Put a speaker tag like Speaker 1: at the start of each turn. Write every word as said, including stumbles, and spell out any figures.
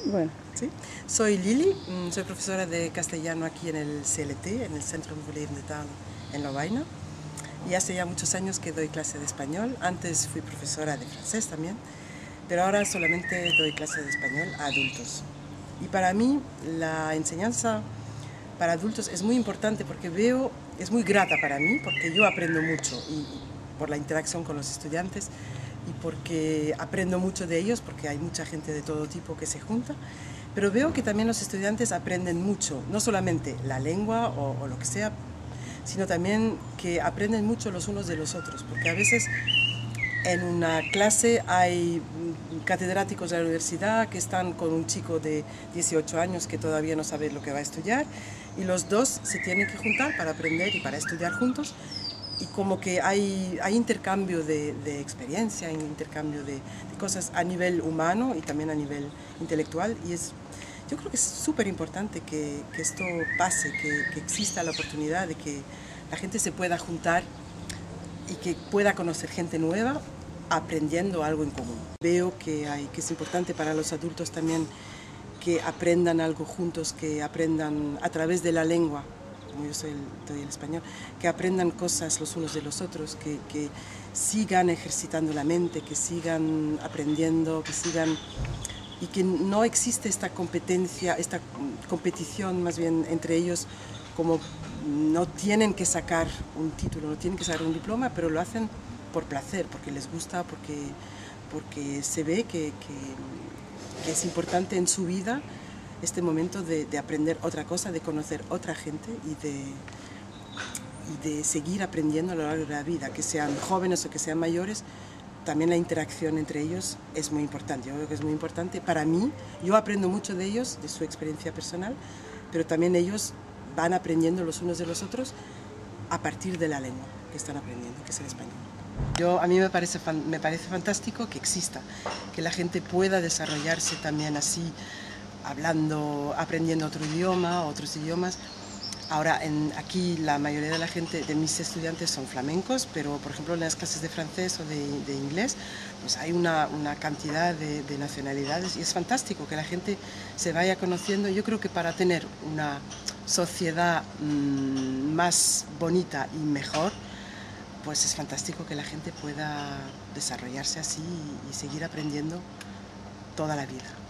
Speaker 1: Bueno.
Speaker 2: ¿Sí? Soy Lili, soy profesora de castellano aquí en el C L T, en el Centro Mobilier de Tal, en Lovaina. Y hace ya muchos años que doy clase de español. Antes fui profesora de francés también, pero ahora solamente doy clase de español a adultos. Y para mí la enseñanza para adultos es muy importante porque veo, es muy grata para mí, porque yo aprendo mucho y, y por la interacción con los estudiantes y porque aprendo mucho de ellos, porque hay mucha gente de todo tipo que se junta, pero veo que también los estudiantes aprenden mucho, no solamente la lengua o, o lo que sea, sino también que aprenden mucho los unos de los otros, porque a veces en una clase hay catedráticos de la universidad que están con un chico de dieciocho años que todavía no sabe lo que va a estudiar y los dos se tienen que juntar para aprender y para estudiar juntos y como que hay, hay intercambio de, de experiencia, intercambio de, de cosas a nivel humano y también a nivel intelectual y es, yo creo que es súper importante que, que esto pase, que, que exista la oportunidad de que la gente se pueda juntar y que pueda conocer gente nueva aprendiendo algo en común. Veo que, hay, que es importante para los adultos también que aprendan algo juntos, que aprendan a través de la lengua, como yo soy el, doy el español, que aprendan cosas los unos de los otros, que, que sigan ejercitando la mente, que sigan aprendiendo, que sigan... y que no existe esta competencia, esta competición más bien entre ellos, como no tienen que sacar un título, no tienen que sacar un diploma, pero lo hacen por placer, porque les gusta, porque, porque se ve que, que, que es importante en su vida este momento de, de aprender otra cosa, de conocer otra gente y de, y de seguir aprendiendo a lo largo de la vida, que sean jóvenes o que sean mayores. También la interacción entre ellos es muy importante, yo creo que es muy importante para mí. Yo aprendo mucho de ellos, de su experiencia personal, pero también ellos van aprendiendo los unos de los otros a partir de la lengua que están aprendiendo, que es el español. Yo, a mí me parece, me parece fantástico que exista, que la gente pueda desarrollarse también así, hablando, aprendiendo otro idioma, otros idiomas. Ahora, en, aquí la mayoría de la gente, de mis estudiantes son flamencos, pero por ejemplo en las clases de francés o de, de inglés, pues hay una, una cantidad de, de nacionalidades y es fantástico que la gente se vaya conociendo. Yo creo que para tener una sociedad mmm, más bonita y mejor, pues es fantástico que la gente pueda desarrollarse así y, y seguir aprendiendo toda la vida.